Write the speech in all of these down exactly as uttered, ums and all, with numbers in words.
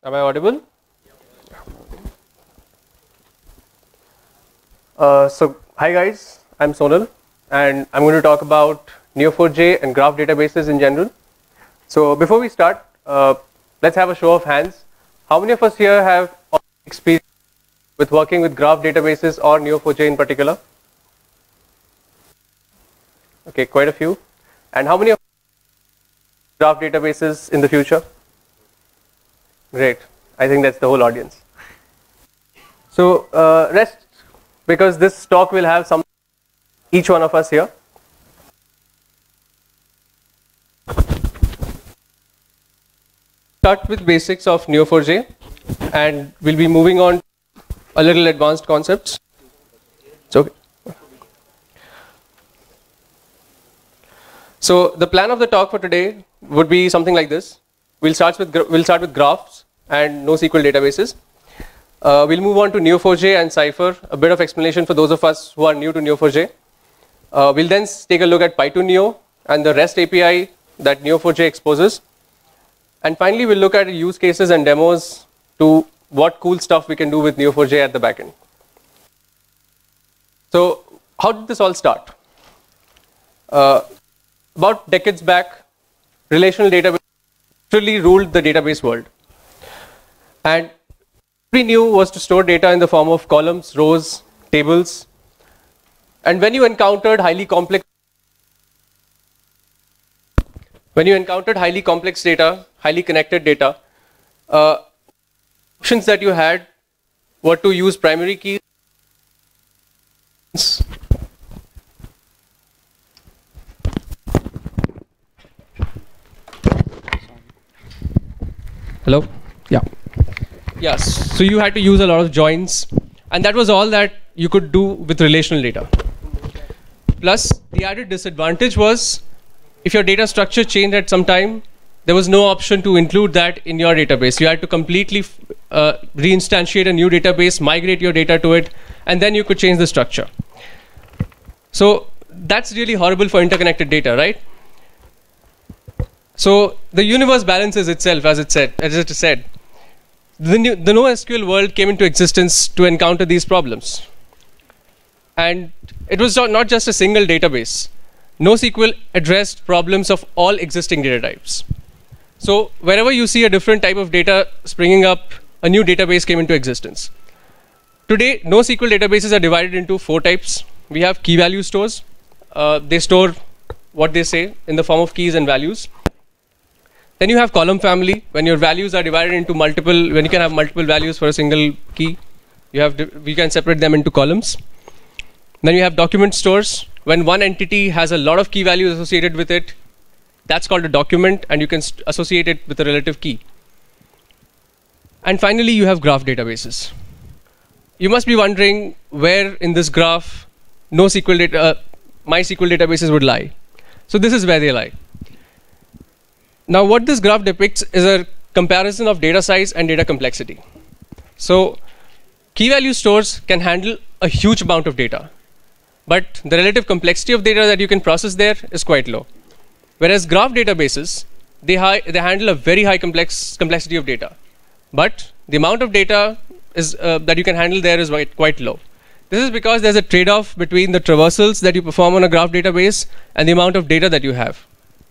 Am I audible? Uh, so, hi guys, I'm Sonal, and I'm going to talk about Neo four j and graph databases in general. So, before we start, uh, let's have a show of hands. How many of us here have experience with working with graph databases or Neo four j in particular? Okay, quite a few. And how many of graph databases in the future? Great. I think that's the whole audience. So, uh, rest, because this talk will have some, each one of us here. Start with basics of Neo four j, and we'll be moving on to a little advanced concepts. So, so the plan of the talk for today would be something like this. We'll start with we'll start with graphs and NoSQL databases. Uh, we'll move on to Neo four j and Cypher, a bit of explanation for those of us who are new to Neo four j. Uh, we'll then take a look at Py two Neo and the REST A P I that Neo four j exposes. And finally, we'll look at use cases and demos to what cool stuff we can do with Neo four j at the backend. So, how did this all start? Uh, about decades back, relational database literally ruled the database world. And we knew was to store data in the form of columns, rows, tables. And when you encountered highly complex when you encountered highly complex data, highly connected data, uh, options that you had were to use primary keys. Hello? Yeah. Yes, so you had to use a lot of joins, and that was all that you could do with relational data. Plus, the added disadvantage was, if your data structure changed at some time, there was no option to include that in your database. You had to completely uh, reinstantiate a new database, migrate your data to it, and then you could change the structure. So that's really horrible for interconnected data, right? So the universe balances itself, as it said. As it said. The, new, the NoSQL world came into existence to encounter these problems. And it was not just a single database. NoSQL addressed problems of all existing data types. So wherever you see a different type of data springing up, a new database came into existence. Today, NoSQL databases are divided into four types. We have key value stores. Uh, they store what they say in the form of keys and values. Then you have column family, when your values are divided into multiple, when you can have multiple values for a single key, you have you can separate them into columns. Then you have document stores, when one entity has a lot of key values associated with it, that's called a document, and you can associate it with a relative key. And finally, you have graph databases. You must be wondering where in this graph NoSQL data, uh, MySQL databases would lie. So this is where they lie. Now, what this graph depicts is a comparison of data size and data complexity. So, key value stores can handle a huge amount of data, but the relative complexity of data that you can process there is quite low. Whereas graph databases, they, high, they handle a very high complex complexity of data, but the amount of data is, uh, that you can handle there is quite, quite low. This is because there's a trade-off between the traversals that you perform on a graph database and the amount of data that you have.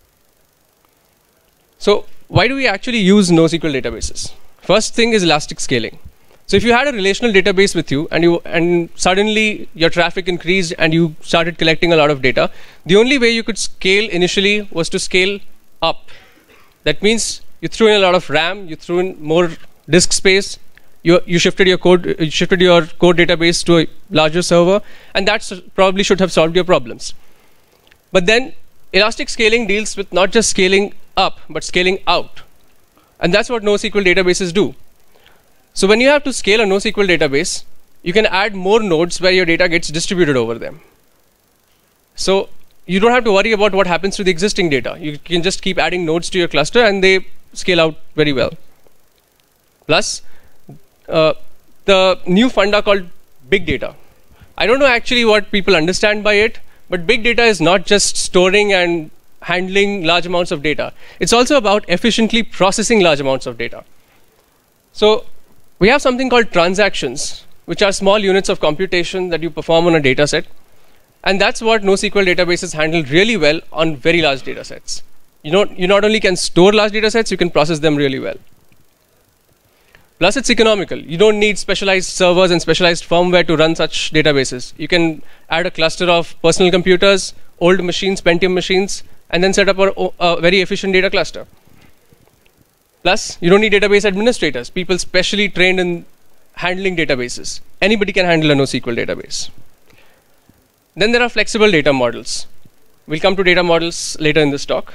So why do we actually use NoSQL databases? First thing is elastic scaling. So if you had a relational database with you and you and suddenly your traffic increased and you started collecting a lot of data, the only way you could scale initially was to scale up. That means you threw in a lot of RAM, you threw in more disk space, you you shifted your code you shifted your code database to a larger server, and that probably should have solved your problems. But then elastic scaling deals with not just scaling up, but scaling out. And that's what NoSQL databases do. So when you have to scale a NoSQL database, you can add more nodes where your data gets distributed over them. So you don't have to worry about what happens to the existing data. You can just keep adding nodes to your cluster and they scale out very well. Plus, uh, the new funda called big data. I don't know actually what people understand by it, but big data is not just storing and handling large amounts of data. It's also about efficiently processing large amounts of data. So we have something called transactions, which are small units of computation that you perform on a data set. And that's what NoSQL databases handle really well on very large data sets. You, know, you not only can store large data sets, you can process them really well. Plus, it's economical. You don't need specialized servers and specialized firmware to run such databases. You can add a cluster of personal computers, old machines, Pentium machines, and then set up a, a very efficient data cluster. Plus, you don't need database administrators, people specially trained in handling databases. Anybody can handle a NoSQL database. Then there are flexible data models. We'll come to data models later in this talk.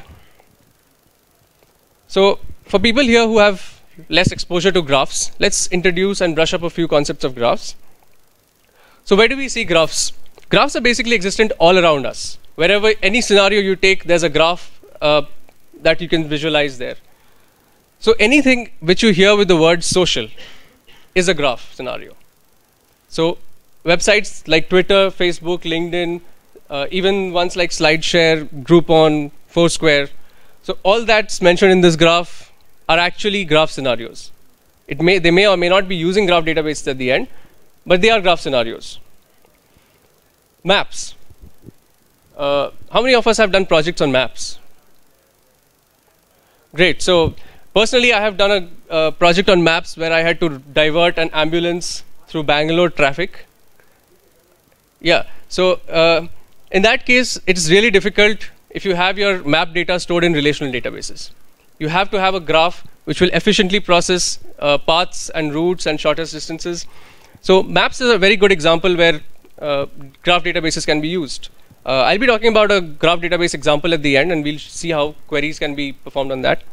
So for people here who have less exposure to graphs, let's introduce and brush up a few concepts of graphs. So where do we see graphs? Graphs are basically existent all around us. Wherever any scenario you take, there's a graph uh, that you can visualize there. So anything which you hear with the word social is a graph scenario. So websites like Twitter, Facebook, LinkedIn, uh, even ones like SlideShare, Groupon, Foursquare. So all that's mentioned in this graph are actually graph scenarios. It may, they may or may not be using graph databases at the end, but they are graph scenarios. Maps. Uh, how many of us have done projects on maps? Great. So personally, I have done a uh, project on maps where I had to divert an ambulance through Bangalore traffic. Yeah. So uh, in that case, it's really difficult if you have your map data stored in relational databases. You have to have a graph which will efficiently process uh, paths and routes and shortest distances. So maps is a very good example where uh, graph databases can be used. Uh, I'll be talking about a graph database example at the end, and we'll see how queries can be performed on that.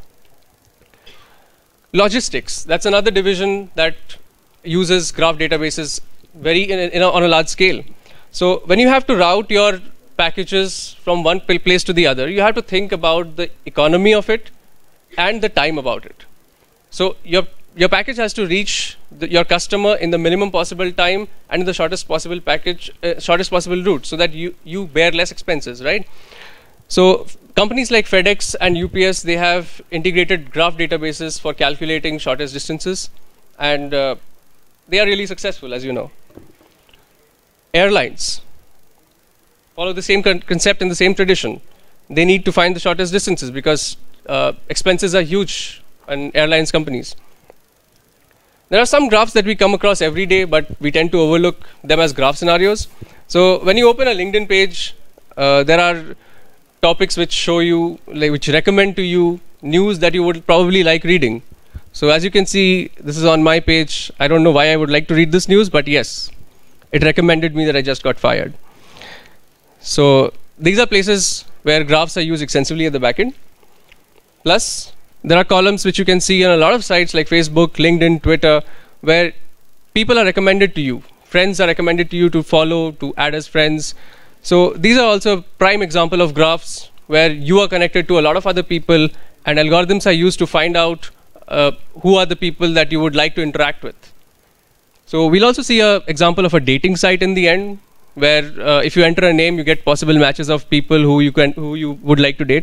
Logistics, that's another division that uses graph databases very in a, in a, on a large scale. So when you have to route your packages from one place to the other, you have to think about the economy of it and the time about it. So your, your package has to reach the, your customer in the minimum possible time and in the shortest possible package, uh, shortest possible route, so that you, you bear less expenses, right? So companies like FedEx and U P S, they have integrated graph databases for calculating shortest distances, and uh, they are really successful, as you know. Airlines follow the same con concept and the same tradition. They need to find the shortest distances because uh, expenses are huge in airlines companies. There are some graphs that we come across every day, but we tend to overlook them as graph scenarios. So when you open a LinkedIn page, uh, there are topics which show you, like, which recommend to you news that you would probably like reading. So as you can see, this is on my page. I don't know why I would like to read this news, but yes, it recommended me that I just got fired. So these are places where graphs are used extensively at the backend. Plus, there are columns which you can see on a lot of sites like Facebook, LinkedIn, Twitter, where people are recommended to you. Friends are recommended to you to follow, to add as friends. So these are also a prime example of graphs where you are connected to a lot of other people, and algorithms are used to find out uh, who are the people that you would like to interact with. So we'll also see an example of a dating site in the end, where uh, if you enter a name, you get possible matches of people who you can, who you would like to date.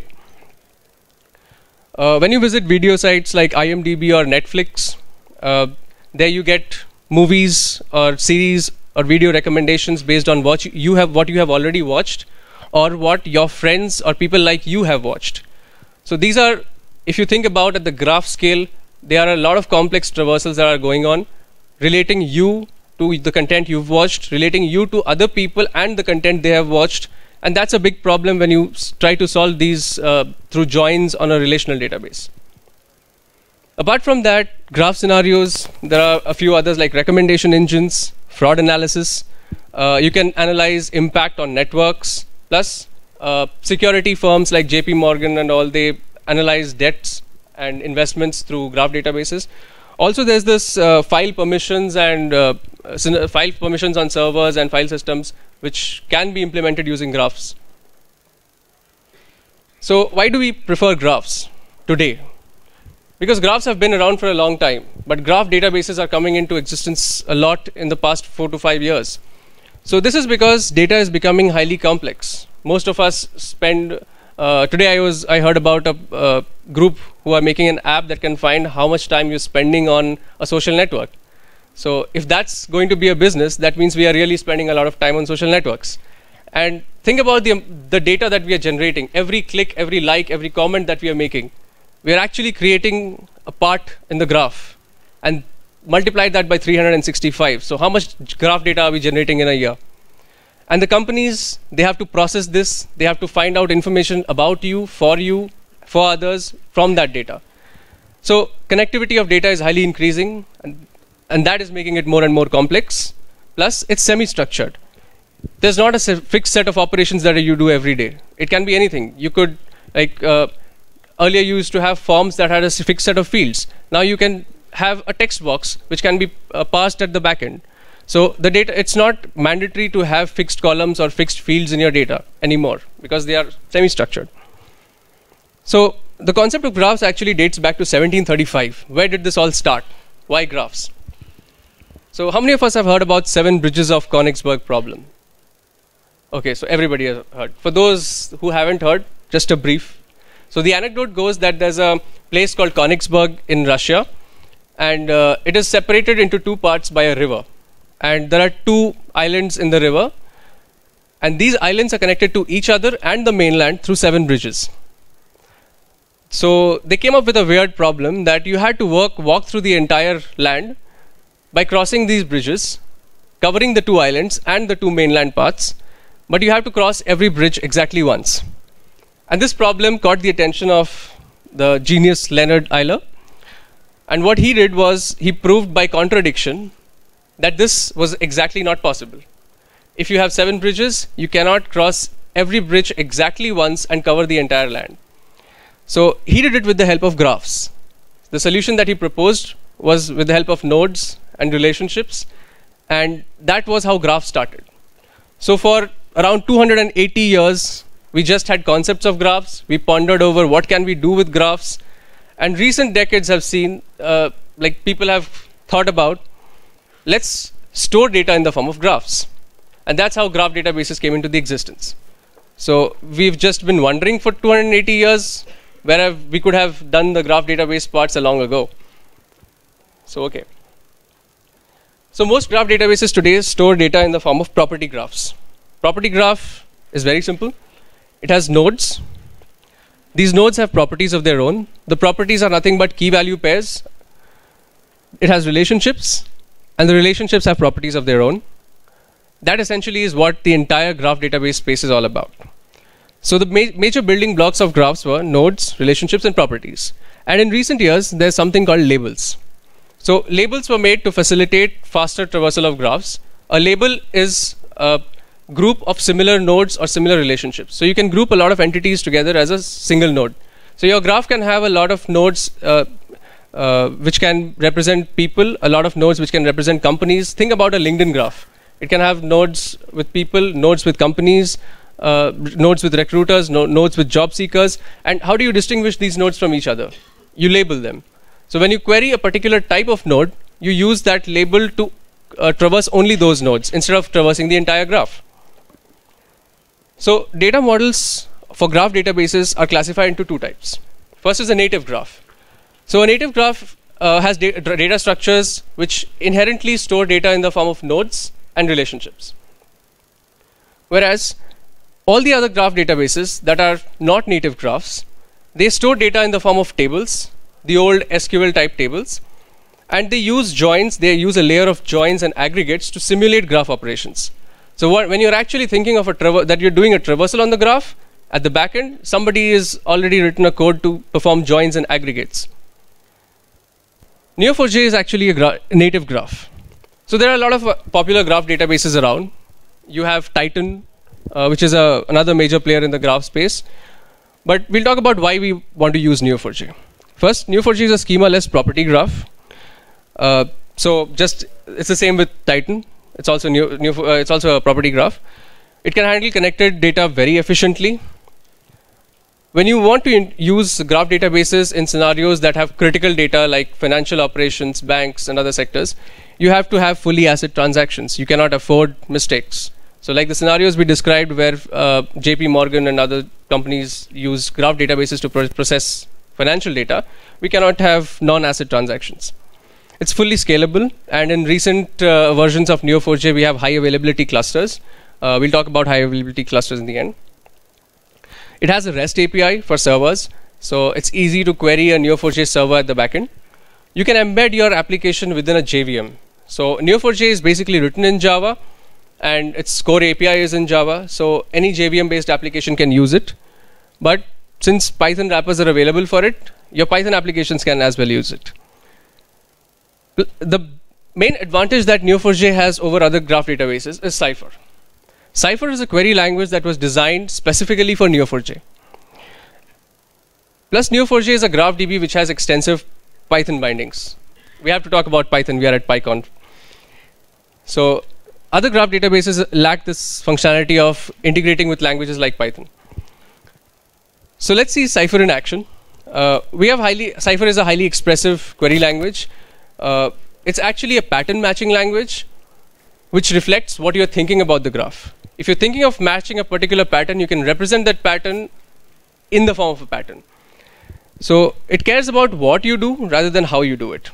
Uh, when you visit video sites like I M D B or Netflix, uh, there you get movies or series or video recommendations based on what you have, what you have already watched, or what your friends or people like you have watched. So these are, if you think about at the graph scale, there are a lot of complex traversals that are going on, relating you to the content you've watched, relating you to other people and the content they have watched. And that's a big problem when you try to solve these uh, through joins on a relational database. Apart from that, graph scenarios, there are a few others like recommendation engines, fraud analysis. Uh, you can analyze impact on networks. Plus, uh, security firms like J P Morgan and all, they analyze debts and investments through graph databases. Also, there's this uh, file permissions and uh, file permissions on servers and file systems, which can be implemented using graphs. So why do we prefer graphs today? Because graphs have been around for a long time, but graph databases are coming into existence a lot in the past four to five years. So this is because data is becoming highly complex. Most of us spend Uh, today I was I heard about a uh, group who are making an app that can find how much time you're spending on a social network. So if that's going to be a business, that means we are really spending a lot of time on social networks. And think about the, um, the data that we are generating. Every click, every like, every comment that we are making, we are actually creating a part in the graph. And multiply that by three hundred sixty-five. So how much graph data are we generating in a year? And the companies, they have to process this. They have to find out information about you, for you, for others, from that data. So connectivity of data is highly increasing, and, and that is making it more and more complex. Plus, it's semi-structured. There's not a se fixed set of operations that you do every day. It can be anything. You could, like, uh, earlier you used to have forms that had a fixed set of fields. Now you can have a text box which can be uh, passed at the back end. So the data, it's not mandatory to have fixed columns or fixed fields in your data anymore because they are semi-structured. So the concept of graphs actually dates back to seventeen thirty-five. Where did this all start? Why graphs? So how many of us have heard about seven bridges of Königsberg problem? Okay, so everybody has heard. For those who haven't heard, just a brief. So the anecdote goes that there's a place called Königsberg in Russia, and uh, it is separated into two parts by a river. And there are two islands in the river, and these islands are connected to each other and the mainland through seven bridges. So they came up with a weird problem that you had to work, walk through the entire land by crossing these bridges, covering the two islands and the two mainland parts, but you have to cross every bridge exactly once. And this problem caught the attention of the genius Leonhard Euler. And what he did was he proved by contradiction that this was exactly not possible. If you have seven bridges, you cannot cross every bridge exactly once and cover the entire land. So he did it with the help of graphs. The solution that he proposed was with the help of nodes and relationships, and that was how graphs started. So for around two hundred eighty years, we just had concepts of graphs. We pondered over what can we do with graphs, and recent decades have seen, uh, like people have thought about, let's store data in the form of graphs. And that's how graph databases came into the existence. So we've just been wondering for two hundred eighty years where we could have done the graph database parts a long ago. So, okay. So most graph databases today store data in the form of property graphs. Property graph is very simple. It has nodes. These nodes have properties of their own. The properties are nothing but key value pairs. It has relationships, and the relationships have properties of their own. That essentially is what the entire graph database space is all about. So the ma major building blocks of graphs were nodes, relationships, and properties. And in recent years, there's something called labels. So labels were made to facilitate faster traversal of graphs. A label is a group of similar nodes or similar relationships. So you can group a lot of entities together as a single node. So your graph can have a lot of nodes uh, uh, which can represent people, a lot of nodes which can represent companies. Think about a LinkedIn graph. It can have nodes with people, nodes with companies, uh, nodes with recruiters, no nodes with job seekers. And how do you distinguish these nodes from each other? You label them. So when you query a particular type of node, you use that label to uh, traverse only those nodes instead of traversing the entire graph. So data models for graph databases are classified into two types. First is a native graph. So a native graph uh, has da data structures which inherently store data in the form of nodes and relationships. Whereas all the other graph databases that are not native graphs, they store data in the form of tables, the old S Q L type tables, and they use joins, they use a layer of joins and aggregates to simulate graph operations. So what, when you're actually thinking of a that you're doing a traversal on the graph, at the back end, somebody has already written a code to perform joins and aggregates. N E O four j is actually a gra native graph. So there are a lot of uh, popular graph databases around. You have Titan, uh, which is a, another major player in the graph space. But we'll talk about why we want to use N E O four j. First, N E O four j is a schema-less property graph. Uh, so just it's the same with Titan. It's also Neo, Neo, uh, it's also a property graph. It can handle connected data very efficiently. When you want to use graph databases in scenarios that have critical data like financial operations, banks, and other sectors, you have to have fully ACID transactions. You cannot afford mistakes. So like the scenarios we described where uh, J P Morgan and other companies use graph databases to pro process financial data, we cannot have non-asset transactions. It's fully scalable, and in recent uh, versions of Neo four j, we have high availability clusters. Uh, we'll talk about high availability clusters in the end. It has a REST A P I for servers, so it's easy to query a Neo four j server at the backend. You can embed your application within a J V M. So Neo four j is basically written in Java, and its core A P I is in Java, so any J V M-based application can use it. But since Python wrappers are available for it, your Python applications can as well use it. The main advantage that Neo four j has over other graph databases is Cypher. Cypher is a query language that was designed specifically for Neo four j. Plus, Neo four j is a graph D B which has extensive Python bindings. We have to talk about Python. We are at PyCon. So, other graph databases lack this functionality of integrating with languages like Python. So, let's see Cypher in action. Uh, we have highly Cypher is a highly expressive query language. Uh, it's actually a pattern matching language which reflects what you're thinking about the graph. If you're thinking of matching a particular pattern, you can represent that pattern in the form of a pattern. So it cares about what you do rather than how you do it.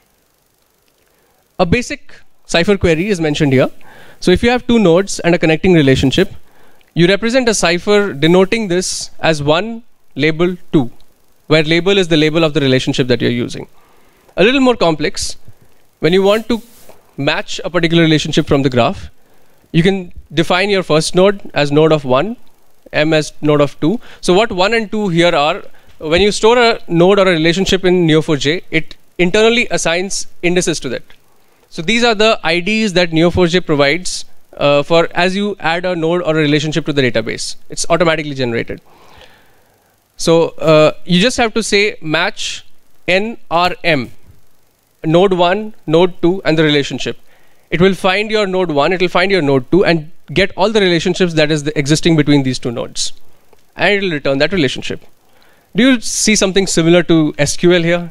A basic Cypher query is mentioned here. So if you have two nodes and a connecting relationship, you represent a Cypher denoting this as one label two, where label is the label of the relationship that you're using. A little more complex, when you want to match a particular relationship from the graph, you can define your first node as node of one, M as node of two. So what one and two here are, when you store a node or a relationship in Neo four j, it internally assigns indices to that. So these are the I Ds that Neo four j provides uh, for as you add a node or a relationship to the database. It's automatically generated. So uh, you just have to say match N R M, node one, node two, and the relationship. It will find your node one, it will find your node two, and get all the relationships that is the existing between these two nodes. And it will return that relationship. Do you see something similar to S Q L here?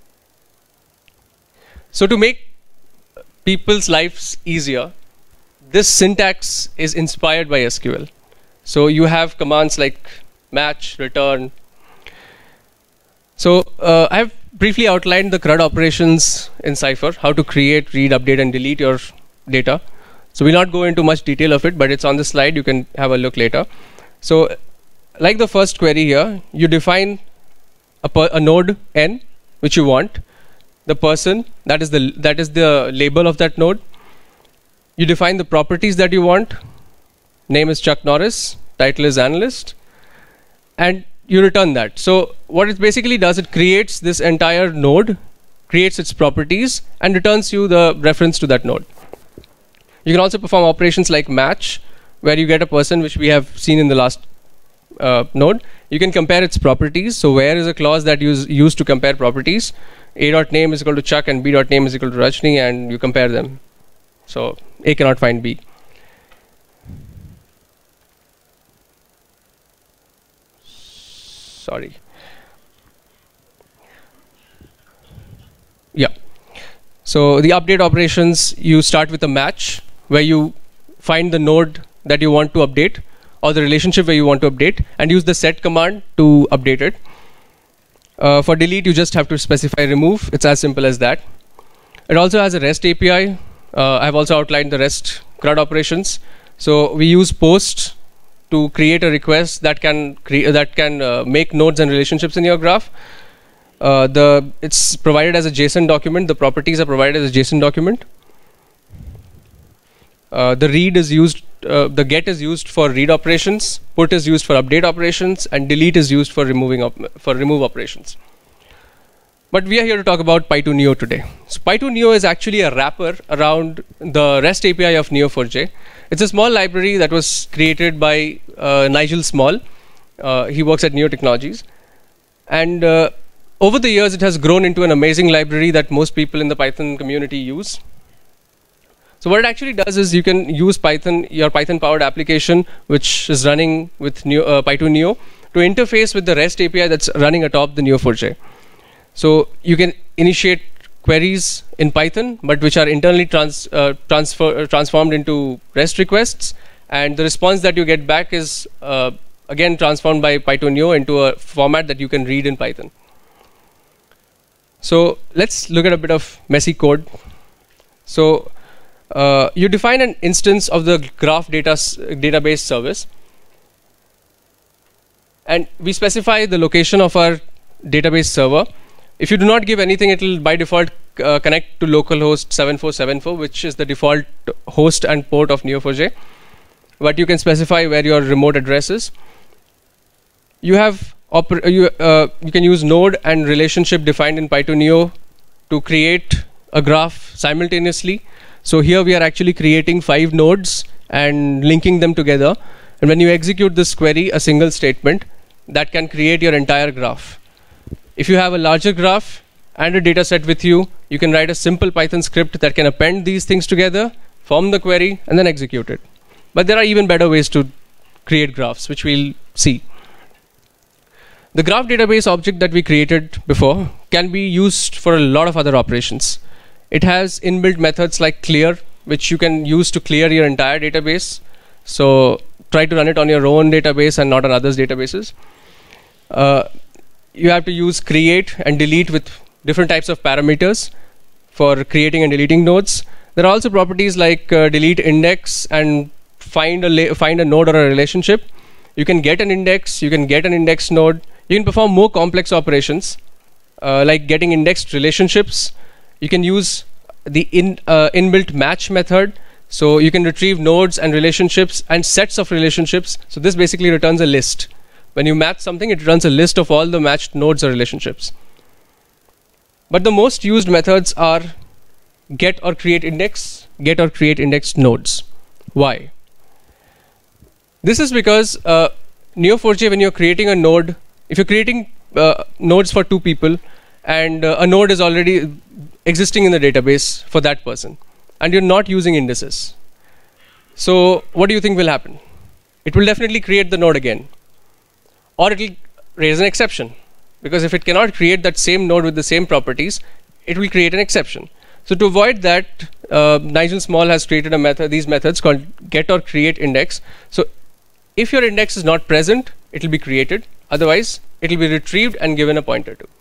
So to make people's lives easier, this syntax is inspired by S Q L. So you have commands like match, return. So uh, I have briefly outlined the CRUD operations in Cypher, how to create, read, update, and delete your data. So we'll not go into much detail of it, but it's on the slide. You can have a look later. So like the first query here, you define a, per, a node N, which you want. The person, that is the, that is the label of that node. You define the properties that you want. Name is Chuck Norris, title is analyst, and you return that. So what it basically does, it creates this entire node, creates its properties, and returns you the reference to that node. You can also perform operations like match, where you get a person, which we have seen in the last uh, node. You can compare its properties. So where is a clause that is used to compare properties? A dot name is equal to Chuck and B dot name is equal to Rajni, and you compare them. So A cannot find B. Sorry. Yeah. So the update operations, you start with a match where you find the node that you want to update or the relationship where you want to update and use the set command to update it. Uh, for delete, you just have to specify remove. It's as simple as that. It also has a REST A P I. Uh, I've also outlined the REST CRUD operations. So we use post to create a request that can cre that can uh, make nodes and relationships in your graph. Uh, the it's provided as a JSON document. The properties are provided as a JSON document. Uh, the read is used. Uh, the get is used for read operations. Put is used for update operations, and delete is used for removing op for remove operations. But we are here to talk about Py two Neo today. So Py two Neo is actually a wrapper around the REST A P I of Neo four j. It's a small library that was created by uh, Nigel Small. Uh, he works at Neo Technologies. And uh, over the years, it has grown into an amazing library that most people in the Python community use. So what it actually does is you can use Python, your Python-powered application, which is running with Neo, uh, Py two Neo, to interface with the REST A P I that's running atop the Neo four j. So you can initiate queries in Python, but which are internally trans, uh, transfer, uh, transformed into REST requests, and the response that you get back is uh, again transformed by Pythoneo into a format that you can read in Python. So let's look at a bit of messy code. So uh, you define an instance of the graph data database service, and we specify the location of our database server. If you do not give anything, it will by default uh, connect to localhost seven four seven four, which is the default host and port of Neo four j. But you can specify where your remote address is. You have you uh, you can use node and relationship defined in Pythoneo to create a graph simultaneously. So here we are actually creating five nodes and linking them together. And when you execute this query, a single statement that can create your entire graph. If you have a larger graph and a data set with you, you can write a simple Python script that can append these things together, form the query, and then execute it. But there are even better ways to create graphs, which we'll see. The graph database object that we created before can be used for a lot of other operations. It has inbuilt methods like clear, which you can use to clear your entire database. So try to run it on your own database and not on others' databases. Uh, you have to use create and delete with different types of parameters for creating and deleting nodes. There are also properties like uh, delete index and find a find a node or a relationship. You can get an index, you can get an index node. You can perform more complex operations uh, like getting indexed relationships. You can use the in, uh, inbuilt match method. So you can retrieve nodes and relationships and sets of relationships. So this basically returns a list. When you match something, it runs a list of all the matched nodes or relationships. But the most used methods are get or create index, get or create indexed nodes. Why? This is because uh, Neo four j, when you're creating a node, if you're creating uh, nodes for two people, and uh, a node is already existing in the database for that person, and you're not using indices, so what do you think will happen? It will definitely create the node again. Or it will raise an exception, because if it cannot create that same node with the same properties, it will create an exception. So to avoid that, uh, Nigel Small has created a method, these methods called get or create index. So if your index is not present, it will be created. Otherwise, it will be retrieved and given a pointer to.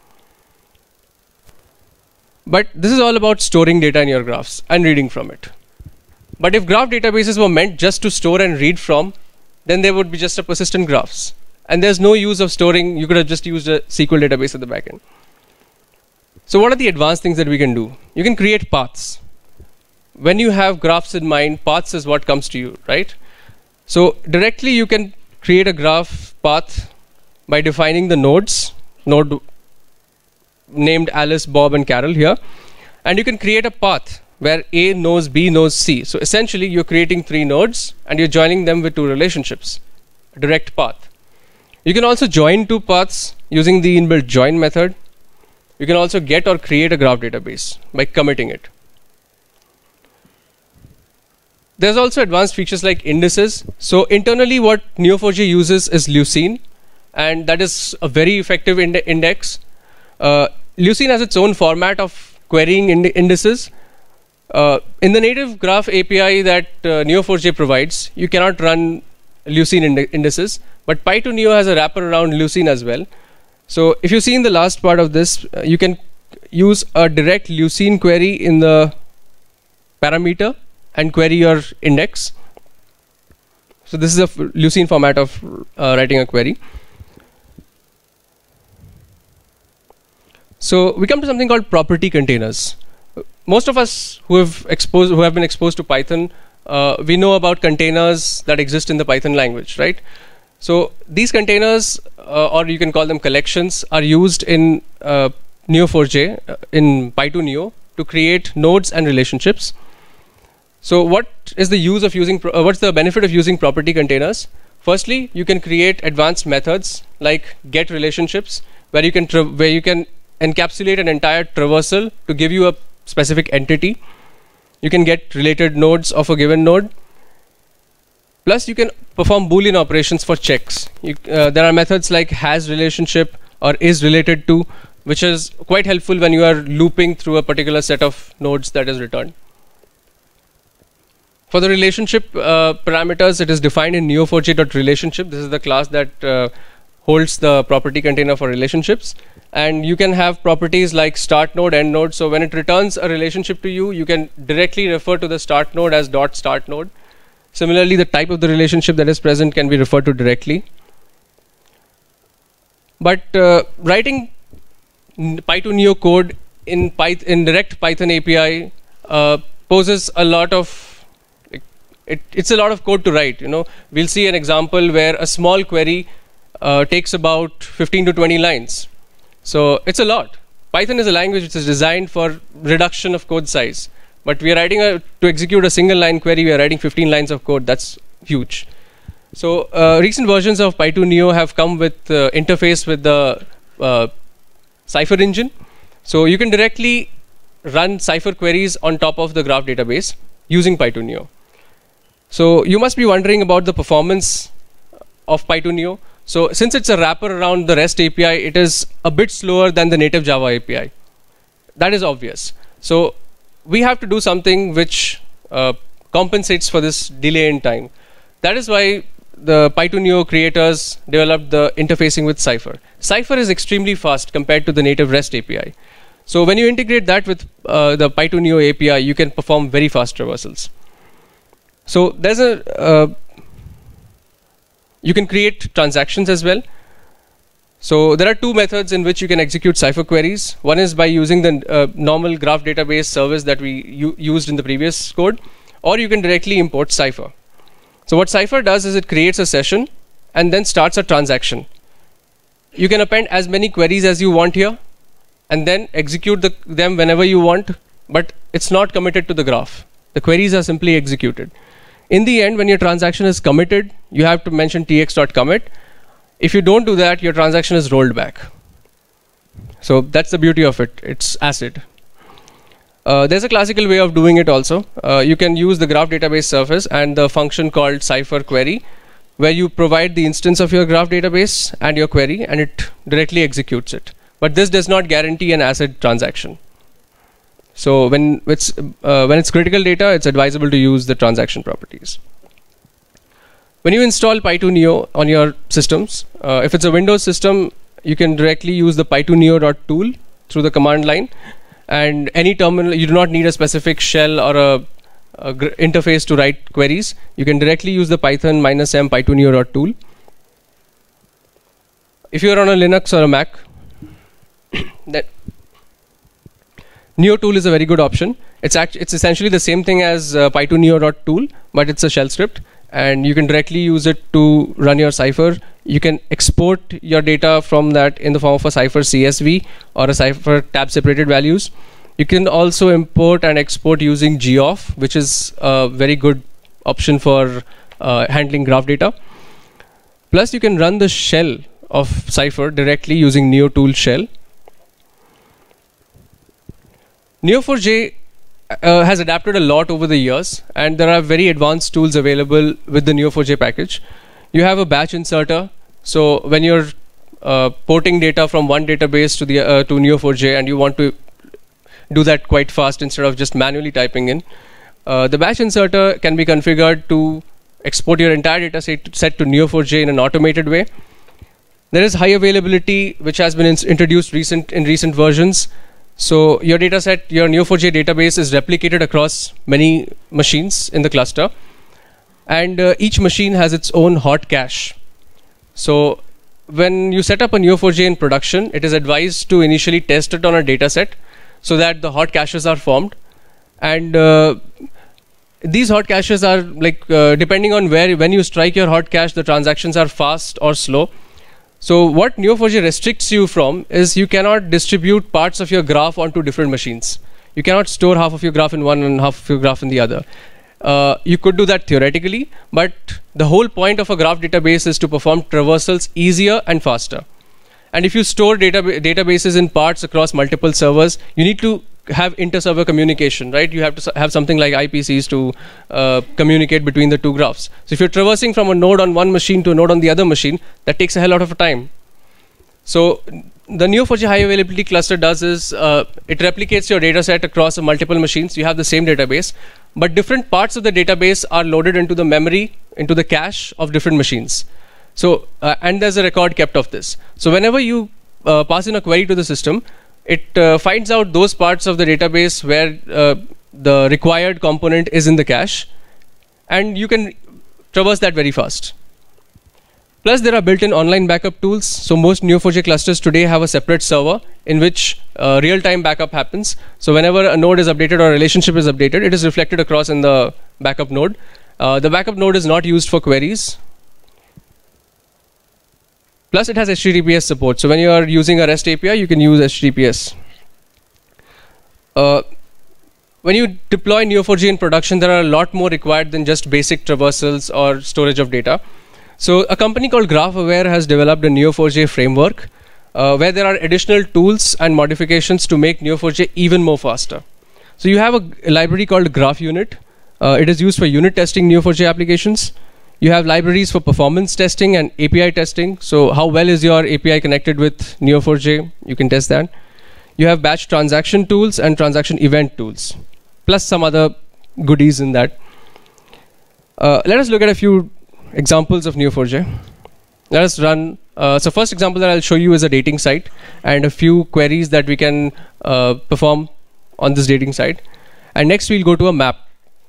But this is all about storing data in your graphs and reading from it. But if graph databases were meant just to store and read from, then they would be just a persistent graphs. And there's no use of storing. You could have just used a S Q L database at the back end. So what are the advanced things that we can do? You can create paths. When you have graphs in mind, paths is what comes to you, right? So directly you can create a graph path by defining the nodes, node named Alice, Bob, and Carol here. And you can create a path where A knows B knows C. So essentially you're creating three nodes and you're joining them with two relationships, a direct path. You can also join two paths using the inbuilt join method. You can also get or create a graph database by committing it. There's also advanced features like indices. So internally what Neo four j uses is Lucene, and that is a very effective ind index. Uh, Lucene has its own format of querying ind indices. Uh, in the native graph A P I that uh, Neo four j provides, you cannot run Lucene ind indices, but Pythoneo has a wrapper around Lucene as well. So if you see in the last part of this, uh, you can use a direct Lucene query in the parameter and query your index. So this is a Lucene format of uh, writing a query. So we come to something called property containers. Most of us who have exposed, who have been exposed to Python, uh, we know about containers that exist in the Python language, right? So these containers, uh, or you can call them collections, are used in uh, Neo four j, uh, in Pythoneo, to create nodes and relationships. So what is the use of using, pro uh, what's the benefit of using property containers? Firstly, you can create advanced methods like get relationships, where you can where you can encapsulate an entire traversal to give you a specific entity. You can get related nodes of a given node. Plus, you can perform Boolean operations for checks. You, uh, there are methods like has relationship or is related to, which is quite helpful when you are looping through a particular set of nodes that is returned. For the relationship uh, parameters, it is defined in neo four j dot relationship. This is the class that uh, holds the property container for relationships. And you can have properties like start node, end node. So when it returns a relationship to you, you can directly refer to the start node as dot start node. Similarly, the type of the relationship that is present can be referred to directly. But uh, writing Py two Neo code in, Pyth in direct Python A P I uh, poses a lot of It, it's a lot of code to write. You know, we'll see an example where a small query uh, takes about fifteen to twenty lines. So it's a lot. Python is a language which is designed for reduction of code size. But we are writing a, to execute a single line query, we are writing fifteen lines of code. That's huge. So uh, recent versions of Py two Neo have come with uh, interface with the uh, Cypher engine. So you can directly run Cypher queries on top of the graph database using Py two Neo. So you must be wondering about the performance of Py two Neo. So since it's a wrapper around the REST A P I, it is a bit slower than the native Java A P I. That is obvious. So we have to do something which uh, compensates for this delay in time. That is why the Py two Neo creators developed the interfacing with Cypher. Cypher is extremely fast compared to the native REST A P I. So when you integrate that with uh, the Py two Neo A P I, you can perform very fast traversals. So there's a, uh, you can create transactions as well. So there are two methods in which you can execute Cypher queries. One is by using the uh, normal graph database service that we used in the previous code, or you can directly import Cypher. So what Cypher does is it creates a session and then starts a transaction. You can append as many queries as you want here and then execute the, them whenever you want, but it's not committed to the graph. The queries are simply executed. In the end, when your transaction is committed, you have to mention tx.commit. If you don't do that, your transaction is rolled back. So that's the beauty of it. It's ACID. Uh, there's a classical way of doing it also. Uh, you can use the graph database service and the function called Cypher query, where you provide the instance of your graph database and your query, and it directly executes it. But this does not guarantee an ACID transaction. So when it's uh, when it's critical data, it's advisable to use the transaction properties. When you install Py two Neo on your systems, uh, if it's a Windows system, you can directly use the py two neo dot tool through the command line, and any terminal, you do not need a specific shell or a, a interface to write queries. You can directly use the Python minus m py two neo dot tool. If you're on a Linux or a Mac, that Neo tool is a very good option. It's act it's essentially the same thing as uh, py two neo dot tool, but it's a shell script, and you can directly use it to run your Cypher. You can export your data from that in the form of a Cypher C S V or a Cypher tab separated values. You can also import and export using geoff, which is a very good option for uh, handling graph data. Plus, you can run the shell of Cypher directly using Neo tool shell. Neo four j uh, has adapted a lot over the years, and there are very advanced tools available with the Neo four j package. You have a batch inserter, so when you're uh, porting data from one database to the uh, to Neo four j and you want to do that quite fast instead of just manually typing in, uh, the batch inserter can be configured to export your entire data set, set to Neo four j in an automated way. There is high availability, which has been in introduced recent in recent versions. So your data set, your Neo four j database is replicated across many machines in the cluster, and uh, each machine has its own hot cache. So when you set up a Neo four j in production, it is advised to initially test it on a data set so that the hot caches are formed, and uh, these hot caches are like uh, depending on where when you strike your hot cache, the transactions are fast or slow. So what Neo four j restricts you from is you cannot distribute parts of your graph onto different machines. You cannot store half of your graph in one and half of your graph in the other. Uh, you could do that theoretically, but the whole point of a graph database is to perform traversals easier and faster. And if you store data databases in parts across multiple servers, you need to have inter-server communication, right? You have to have something like I P Cs to uh, communicate between the two graphs. So if you're traversing from a node on one machine to a node on the other machine, that takes a hell lot of time. So the N E O four j high availability cluster does is uh, it replicates your data set across multiple machines. You have the same database, but different parts of the database are loaded into the memory, into the cache of different machines. So uh, and there's a record kept of this. So whenever you uh, pass in a query to the system, it uh, finds out those parts of the database where uh, the required component is in the cache, and you can traverse that very fast. Plus, there are built-in online backup tools. So most N E O four j clusters today have a separate server in which uh, real-time backup happens. So whenever a node is updated or a relationship is updated, it is reflected across in the backup node. Uh, the backup node is not used for queries. Plus, it has H T T P S support. So when you are using a REST A P I, you can use H T T P S. Uh, when you deploy N E O four j in production, there are a lot more required than just basic traversals or storage of data. So a company called GraphAware has developed a N E O four j framework uh, where there are additional tools and modifications to make N E O four j even more faster. So you have a, a library called GraphUnit. Uh, it is used for unit testing N E O four j applications. You have libraries for performance testing and A P I testing. So how well is your A P I connected with N E O four j? You can test that. You have batch transaction tools and transaction event tools, plus some other goodies in that. Uh, let us look at a few examples of N E O four j. Let us run. Uh, so first example that I'll show you is a dating site and a few queries that we can uh, perform on this dating site. And next we'll go to a map.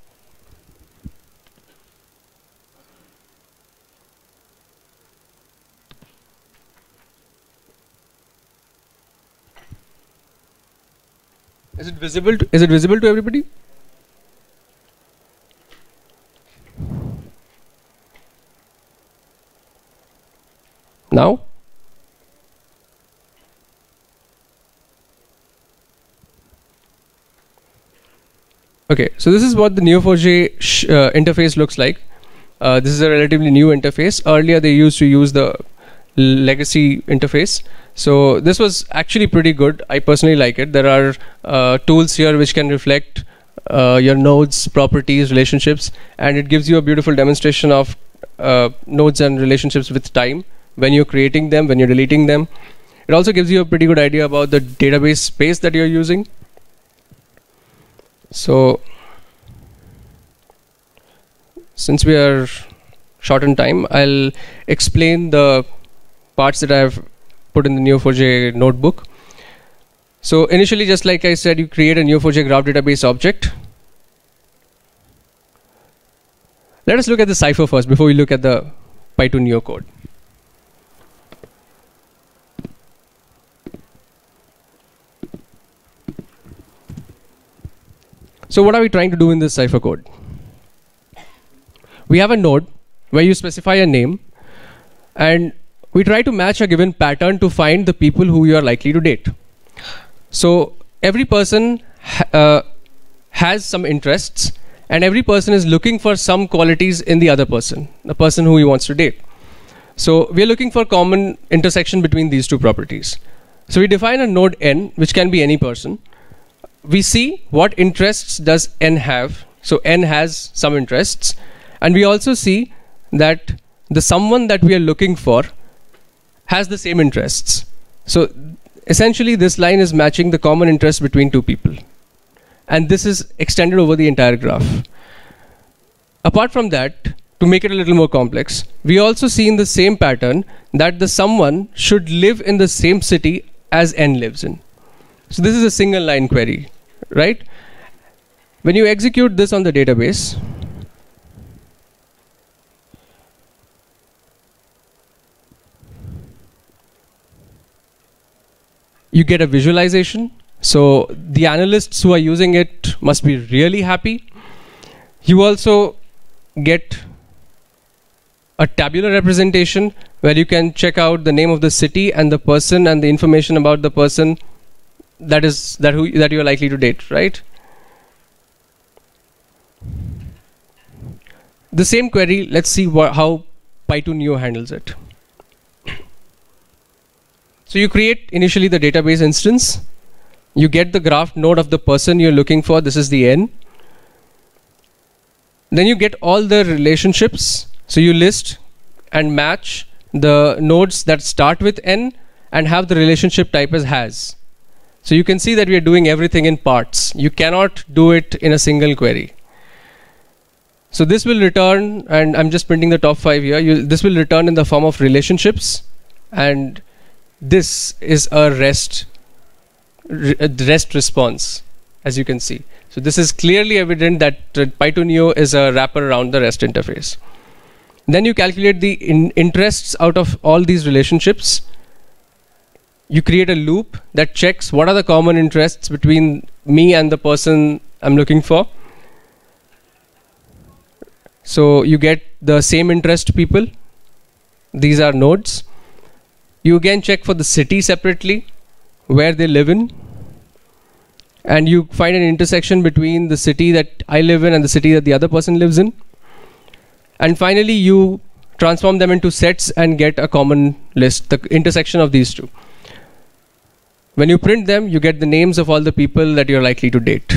Is it visible? To, is it visible to everybody? Now? Okay, so this is what the N E O four j sh uh, interface looks like. Uh, this is a relatively new interface. Earlier they used to use the legacy interface. So this was actually pretty good. I personally like it. There are uh, tools here which can reflect uh, your nodes, properties, relationships, and it gives you a beautiful demonstration of uh, nodes and relationships with time, when you're creating them, when you're deleting them. It also gives you a pretty good idea about the database space that you're using. So since we are short on time, I'll explain the parts that I've put in the N E O four j notebook. So initially, just like I said, you create a N E O four j graph database object. Let us look at the cipher first before we look at the Python N E O code. So what are we trying to do in this cipher code? We have a node where you specify a name, and we try to match a given pattern to find the people who you are likely to date. So every person ha uh, has some interests, and every person is looking for some qualities in the other person, the person who he wants to date. So we are looking for common intersection between these two properties. So we define a node n, which can be any person. We see what interests does n have. So n has some interests, and we also see that the someone that we are looking for has the same interests. So essentially this line is matching the common interest between two people, and this is extended over the entire graph. Apart from that, to make it a little more complex, we also see in the same pattern that the someone should live in the same city as n lives in. So this is a single line query, right? When you execute this on the database, you get a visualization. So the analysts who are using it must be really happy. You also get a tabular representation where you can check out the name of the city and the person and the information about the person that is that who that you are likely to date, right? The same query, let's see how Python N E O handles it. So you create initially the database instance. You get the graph node of the person you're looking for. This is the n. Then you get all the relationships. So you list and match the nodes that start with n and have the relationship type as has. So you can see that we are doing everything in parts. You cannot do it in a single query. So this will return, and I'm just printing the top five here. You, this will return in the form of relationships, and this is a REST, a REST response, as you can see. So this is clearly evident that uh, Python Neo is a wrapper around the REST interface. Then you calculate the in interests out of all these relationships. You create a loop that checks what are the common interests between me and the person I'm looking for. So you get the same interest people. These are nodes. You again check for the city separately, where they live in. And you find an intersection between the city that I live in and the city that the other person lives in. And finally, you transform them into sets and get a common list, the intersection of these two. When you print them, you get the names of all the people that you're likely to date.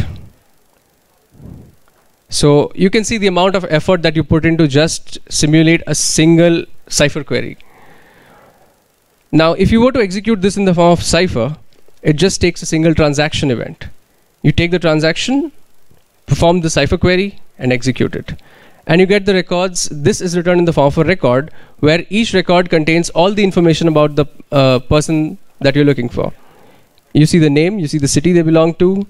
So you can see the amount of effort that you put into just simulate a single Cypher query. Now, if you were to execute this in the form of Cypher, it just takes a single transaction event. You take the transaction, perform the Cypher query, and execute it. And you get the records. This is returned in the form of a record, where each record contains all the information about the uh, person that you're looking for. You see the name, you see the city they belong to.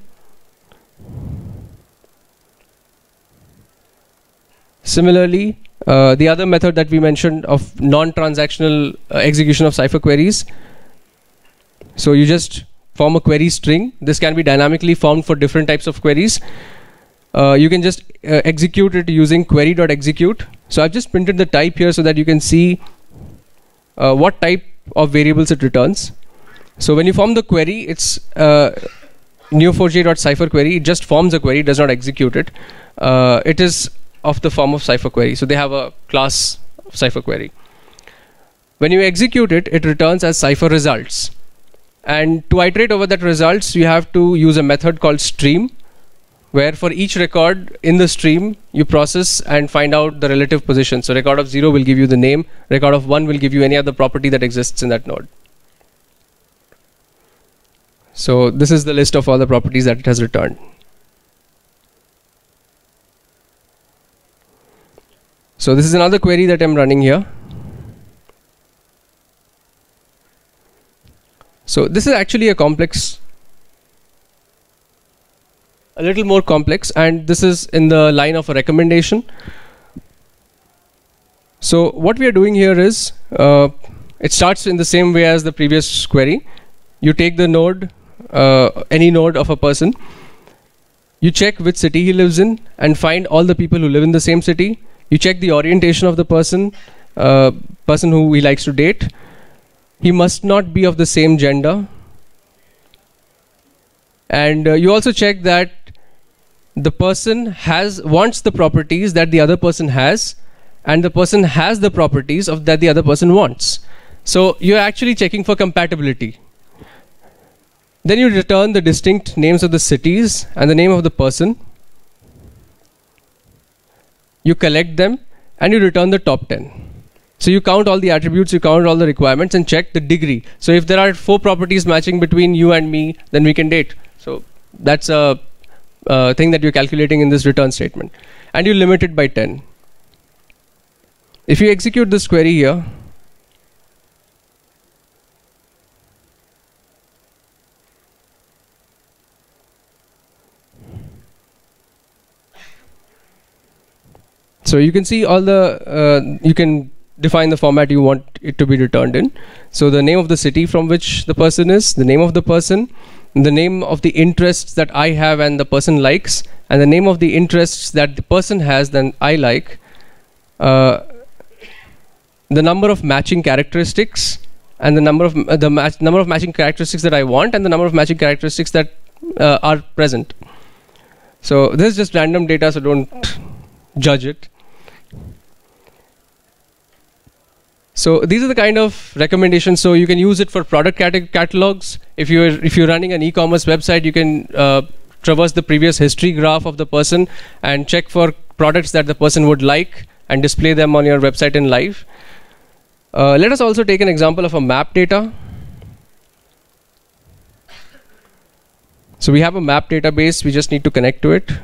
Similarly, uh, the other method that we mentioned of non-transactional uh, execution of Cypher queries. So you just form a query string. This can be dynamically formed for different types of queries. Uh, you can just uh, execute it using query.execute. So I've just printed the type here so that you can see uh, what type of variables it returns. So when you form the query, it's uh, neo four j dot cypher query. It just forms a query, it does not execute it. Uh, it is of the form of Cypher query. So they have a class of Cypher query. When you execute it, it returns as Cypher results. And to iterate over that results, you have to use a method called stream, where for each record in the stream, you process and find out the relative position. So record of zero will give you the name, record of one will give you any other property that exists in that node. So this is the list of all the properties that it has returned. So this is another query that I'm running here. So this is actually a complex, a little more complex, and this is in the line of a recommendation. So what we are doing here is, uh, it starts in the same way as the previous query. You take the node, uh, any node of a person, you check which city he lives in and find all the people who live in the same city. You check the orientation of the person, uh, person who he likes to date. He must not be of the same gender. And uh, you also check that the person has wants the properties that the other person has, and the person has the properties of that the other person wants. So you're actually checking for compatibility. Then you return the distinct names of the cities and the name of the person. You collect them and you return the top ten. So you count all the attributes, you count all the requirements and check the degree. So if there are four properties matching between you and me, then we can date. So that's a uh, thing that you're calculating in this return statement. And you limit it by ten. If you execute this query here, so you can see all the, uh, you can define the format you want it to be returned in. So the name of the city from which the person is, the name of the person, the name of the interests that I have and the person likes, and the name of the interests that the person has then I like, uh, the number of matching characteristics, and the number of uh, the match number of matching characteristics that I want, and the number of matching characteristics that uh, are present. So this is just random data, so don't judge it. So these are the kind of recommendations. So you can use it for product cat catalogs. If you're if you're running an e-commerce website, you can uh, traverse the previous history graph of the person and check for products that the person would like and display them on your website in live. Uh, let us also take an example of a map data. So we have a map database, we just need to connect to it.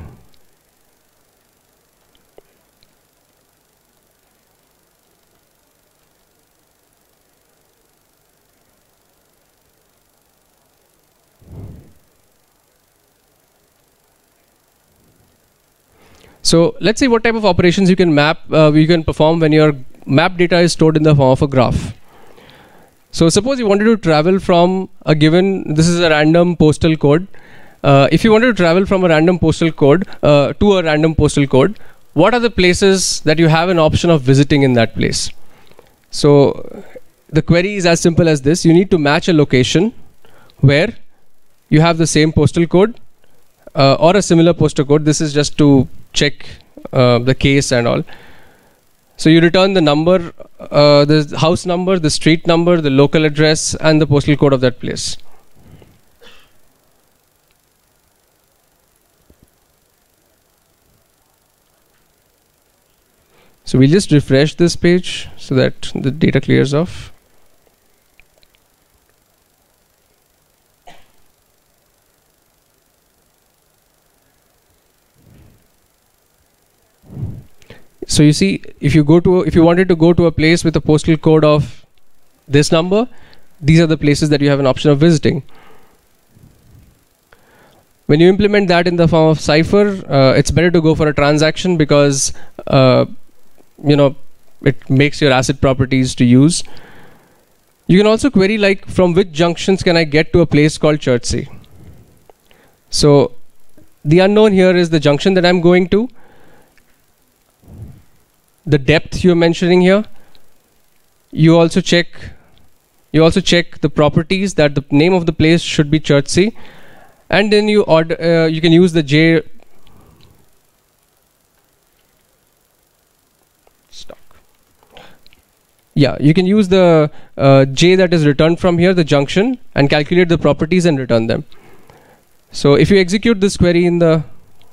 So let's see what type of operations you can map, uh, you can perform when your map data is stored in the form of a graph. So suppose you wanted to travel from a given, this is a random postal code. Uh, if you wanted to travel from a random postal code uh, to a random postal code, what are the places that you have an option of visiting in that place? So the query is as simple as this. You need to match a location where you have the same postal code uh, or a similar postal code. This is just to check uh, the case and all. So you return the number, uh, the house number, the street number, the local address, and the postal code of that place. So we'll just refresh this page so that the data clears off. So you see, if you go to, a, if you wanted to go to a place with a postal code of this number, these are the places that you have an option of visiting. When you implement that in the form of Cypher, uh, it's better to go for a transaction because uh, you know, it makes your ACID properties to use. You can also query like, from which junctions can I get to a place called Chertsey? So the unknown here is the junction that I'm going to, the depth you're mentioning here. You also check, you also check the properties that the name of the place should be Chertsey, and then you order, uh, you can use the J stock. Yeah, you can use the uh, J that is returned from here, the junction, and calculate the properties and return them. So if you execute this query in the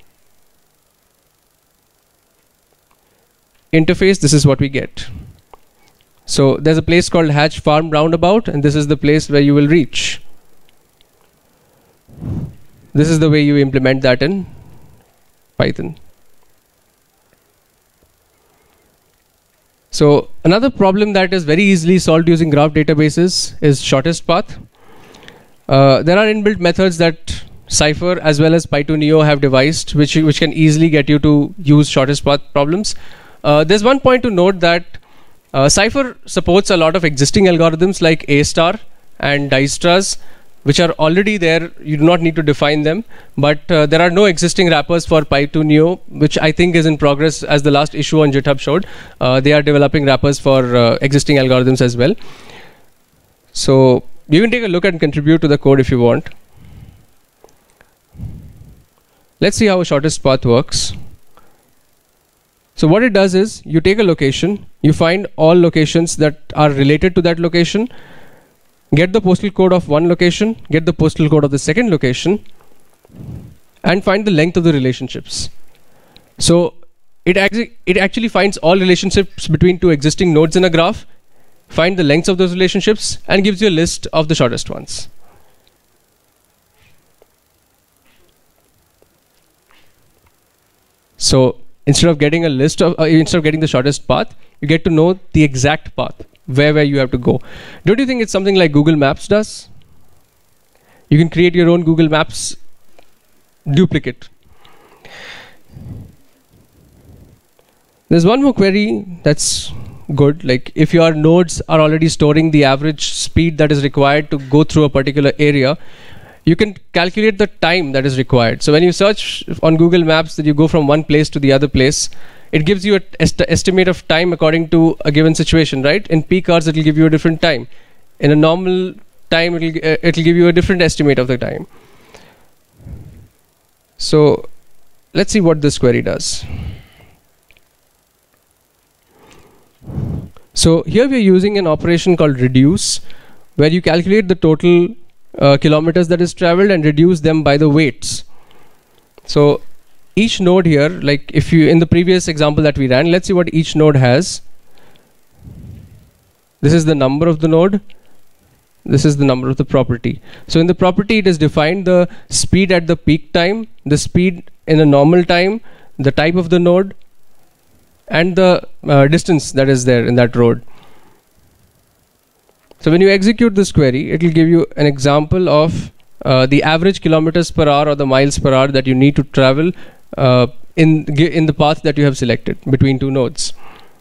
interface, this is what we get. So there's a place called Hatch Farm Roundabout, and this is the place where you will reach. This is the way you implement that in Python. So another problem that is very easily solved using graph databases is shortest path. Uh, there are inbuilt methods that Cypher as well as Py two neo have devised, which, which can easily get you to use shortest path problems. Uh, there's one point to note that uh, Cypher supports a lot of existing algorithms like A star and Dijkstra's, which are already there. You do not need to define them, but uh, there are no existing wrappers for Py two neo, which I think is in progress, as the last issue on GitHub showed. Uh, they are developing wrappers for uh, existing algorithms as well. So you can take a look and contribute to the code if you want. Let's see how a shortest path works. So what it does is, you take a location, you find all locations that are related to that location, get the postal code of one location, get the postal code of the second location, and find the length of the relationships. So it, it actually finds all relationships between two existing nodes in a graph, find the lengths of those relationships, and gives you a list of the shortest ones. So instead of getting a list of, uh, instead of getting the shortest path, you get to know the exact path, where where you have to go. Don't you think it's something like Google Maps does? You can create your own Google Maps duplicate. There's one more query that's good. Like, if your nodes are already storing the average speed that is required to go through a particular area, you can calculate the time that is required. So when you search on Google Maps that you go from one place to the other place, it gives you an est estimate of time according to a given situation, right? In peak hours, it will give you a different time. In a normal time, it will uh, it'll give you a different estimate of the time. So let's see what this query does. So here we are using an operation called reduce, where you calculate the total uh, kilometers that is traveled and reduce them by the weights. So each node here, like if you, in the previous example that we ran, let's see what each node has. This is the number of the node. This is the number of the property. So in the property, it is defined the speed at the peak time, the speed in a normal time, the type of the node, and the uh, distance that is there in that road. So when you execute this query, it will give you an example of uh, the average kilometers per hour or the miles per hour that you need to travel uh, in, in the path that you have selected between two nodes.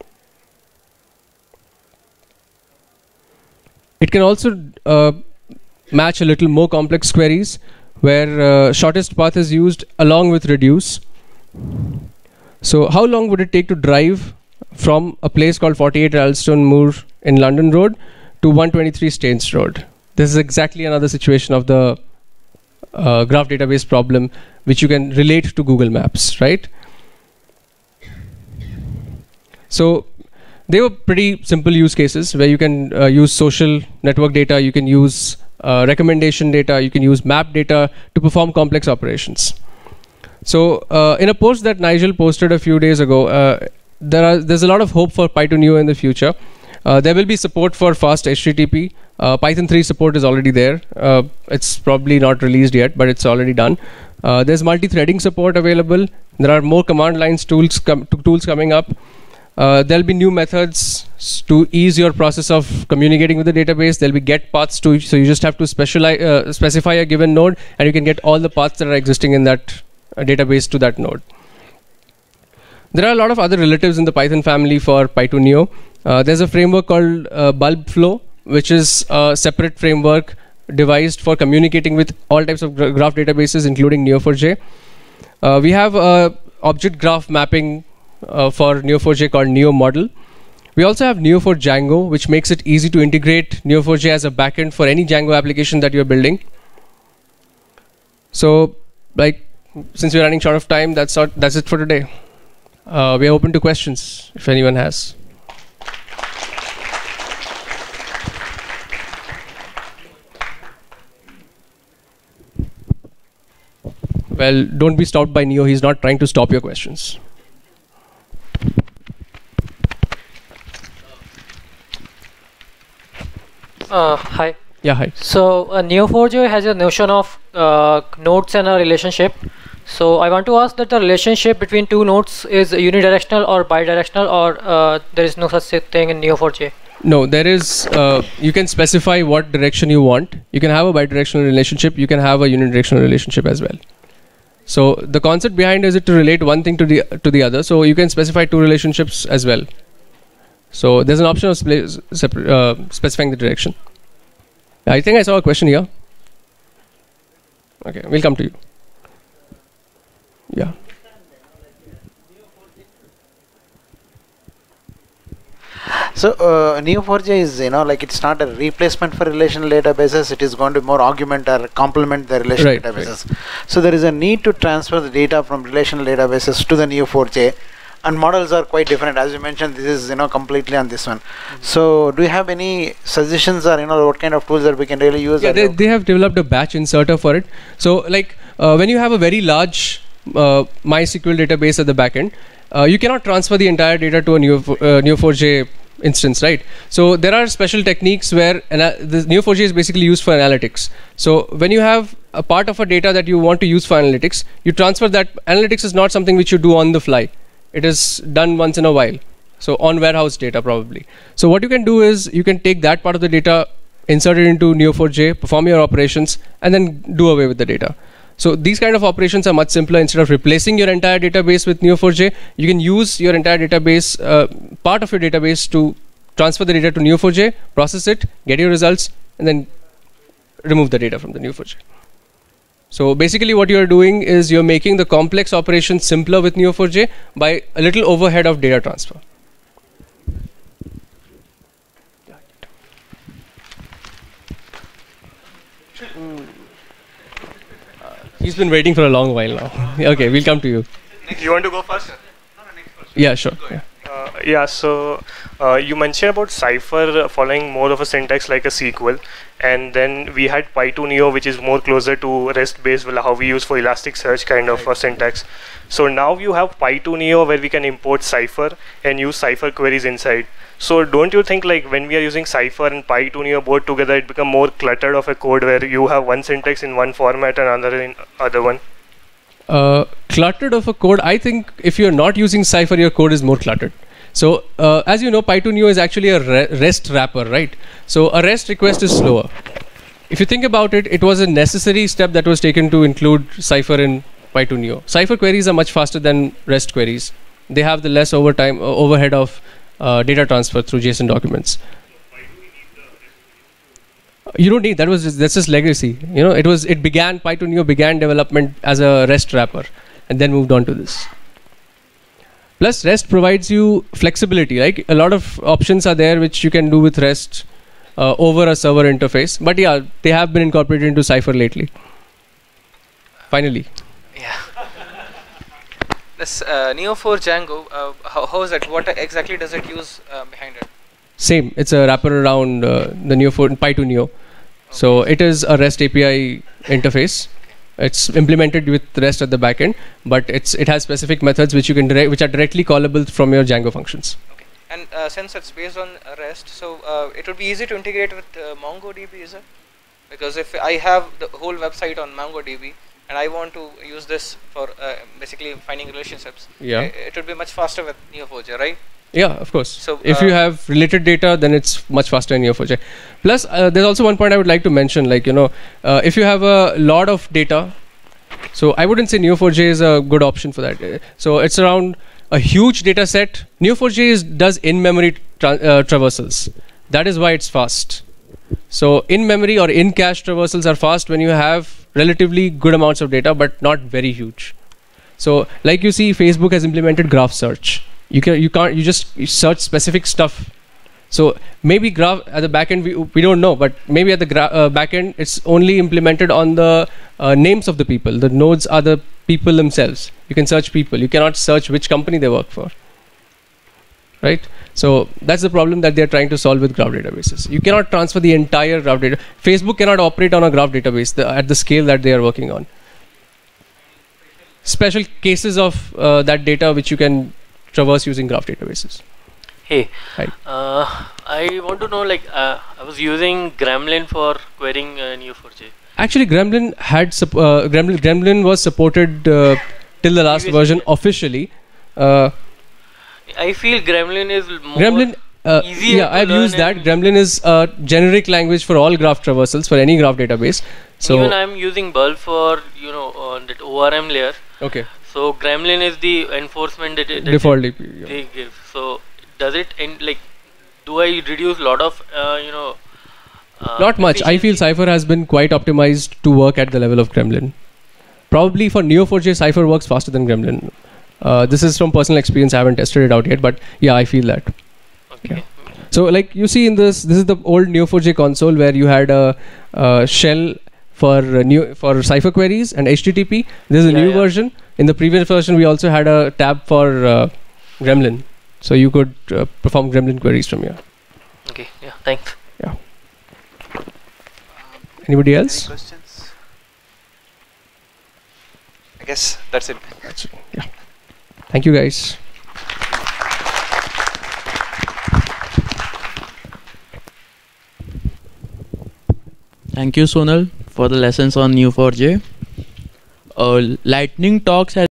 It can also uh, match a little more complex queries where uh, shortest path is used along with reduce. So how long would it take to drive from a place called forty-eight Ralston Moor in London Road to one twenty-three Staines Road? This is exactly another situation of the uh, graph database problem which you can relate to Google Maps, right? So they were pretty simple use cases where you can uh, use social network data, you can use uh, recommendation data, you can use map data to perform complex operations. So uh, in a post that Nigel posted a few days ago, uh, there are there's a lot of hope for Python Neo in the future. Uh, there will be support for fast H T T P. Uh, Python three support is already there. Uh, it's probably not released yet, but it's already done. Uh, there's multi-threading support available. There are more command lines tools, com tools coming up. Uh, there'll be new methods to ease your process of communicating with the database. There'll be get paths too, so you just have to specialize, uh, specify a given node, and you can get all the paths that are existing in that uh, database to that node. There are a lot of other relatives in the Python family for Python Neo. Uh, there's a framework called uh, Bulbflow, which is a separate framework devised for communicating with all types of gra graph databases, including Neo four j. Uh, we have a object graph mapping uh, for Neo four j called Neo Model. We also have Neo four Django, which makes it easy to integrate Neo four j as a backend for any Django application that you're building. So, like, since we're running short of time, that's not, that's it for today. Uh, we are open to questions if anyone has. Well, don't be stopped by Neo. He's not trying to stop your questions. Uh, hi. Yeah, hi. So uh, Neo four j has a notion of uh, nodes and a relationship. So I want to ask that the relationship between two nodes is unidirectional or bidirectional, or uh, there is no such thing in Neo four j? No, there is. Uh, you can specify what direction you want. You can have a bidirectional relationship. You can have a unidirectional relationship as well. So the concept behind is it to relate one thing to the to the other. So you can specify two relationships as well. So there's an option of uh, specifying the direction. I think I saw a question here. Okay, we'll come to you. Yeah. So uh, Neo four j is, you know, like it's not a replacement for relational databases. It is going to more augment or complement the relational right, databases. Right. So there is a need to transfer the data from relational databases to the Neo four j, and models are quite different. As you mentioned, this is, you know, completely on this one. Mm-hmm. So do you have any suggestions, or, you know, what kind of tools that we can really use? Yeah, they, they have developed a batch inserter for it. So like uh, when you have a very large uh, MySQL database at the backend, uh, you cannot transfer the entire data to a Neo, uh, Neo four j instance, right? So there are special techniques where the Neo four j is basically used for analytics. So when you have a part of a data that you want to use for analytics, you transfer that. Analytics is not something which you do on the fly. It is done once in a while. So on warehouse data probably. So what you can do is you can take that part of the data, insert it into Neo four j, perform your operations, and then do away with the data. So these kind of operations are much simpler. Instead of replacing your entire database with Neo four j, you can use your entire database, uh, part of your database, to transfer the data to Neo four j, process it, get your results, and then remove the data from the Neo four j. So basically what you're doing is you're making the complex operations simpler with Neo four j by a little overhead of data transfer. He's been waiting for a long while now. Okay, we'll come to you. You want to go first? Yeah, sure. Yeah. Uh, Yeah, so uh, you mentioned about Cypher following more of a syntax like a S Q L, and then we had Py two Neo, which is more closer to REST-based, well, how we use for Elasticsearch kind of a syntax. So now you have Py two Neo where we can import Cypher and use Cypher queries inside. So don't you think like when we are using Cypher and Py two Neo both together, it become more cluttered of a code where you have one syntax in one format and another in other one? Uh, cluttered of a code, I think if you're not using Cypher, your code is more cluttered. So uh, as you know, Py two Neo is actually a re REST wrapper, right? So a REST request is slower. If you think about it, it was a necessary step that was taken to include Cypher in Py two Neo. Cypher queries are much faster than REST queries. They have the less overtime uh, overhead of uh, data transfer through JSON documents. You don't need that. Was just, that's just legacy. You know, it was it began Py two Neo began development as a REST wrapper, and then moved on to this. Plus, REST provides you flexibility. Like a lot of options are there which you can do with REST uh, over a server interface. But yeah, they have been incorporated into Cypher lately. Finally. Yeah. This uh, Neo four Django, uh, how, how is it? What exactly does it use uh, behind it? Same. It's a wrapper around uh, the Neo four Py two Neo. Okay. So it is a REST A P I interface. It's implemented with REST at the backend, but it's it has specific methods which you can direct, which are directly callable from your Django functions. Okay. And uh, since it's based on uh, REST, so uh, it would be easy to integrate with uh, MongoDB, is it? Because if I have the whole website on MongoDB and I want to use this for uh, basically finding relationships, yeah, it, it would be much faster with Neo four j, right? Yeah, of course. So if uh, you have related data, then it's much faster in Neo four j. Plus, uh, there's also one point I would like to mention. Like you know, uh, if you have a lot of data, so I wouldn't say Neo four j is a good option for that. Uh, so it's around a huge data set. Neo four j is, does in-memory tra uh, traversals. That is why it's fast. So in-memory or in-cache traversals are fast when you have relatively good amounts of data, but not very huge. So like you see, Facebook has implemented graph search. You can you can't you just you search specific stuff. So maybe graph at the backend we we don't know, but maybe at the gra uh, backend it's only implemented on the uh, names of the people. The nodes are the people themselves. You can search people. You cannot search which company they work for. Right? So that's the problem that they are trying to solve with graph databases. You cannot transfer the entire graph data. Facebook cannot operate on a graph database the, at the scale that they are working on. Special cases of uh, that data which you can traverse using graph databases. Hey, Hi. Uh, I want to know, like, uh, I was using Gremlin for querying uh, Neo four j. Actually, Gremlin had uh, Gremlin, Gremlin was supported uh, till the last Previously. version officially. Uh, I feel Gremlin is more Gremlin, uh, easier yeah, to I've learn used that. and Gremlin is a generic language for all graph traversals for any graph database. So even I'm using Bulb for, you know, on that O R M layer. okay, So Gremlin is the enforcement that, it, that default it, D P. Yeah. they give. So does it end, like, do I reduce a lot of uh, you know uh, Not much. I feel efficiency? Cypher has been quite optimized to work at the level of Gremlin. Probably for Neo four j, Cypher works faster than Gremlin. Uh, this is from personal experience. I haven't tested it out yet, but yeah, I feel that. Okay. Yeah. So like you see in this, this is the old Neo four j console where you had a, a shell for uh, new for Cypher queries and H T T P. This is a Yeah, new yeah. version. In the previous version, we also had a tab for uh, Gremlin, so you could uh, perform Gremlin queries from here. Okay. Yeah. Thanks. Anybody else? Any questions? I guess that's it. That's it. Yeah. Thank you, guys. Thank you, Sonal, for the lessons on Neo four j. Uh, Lightning Talks has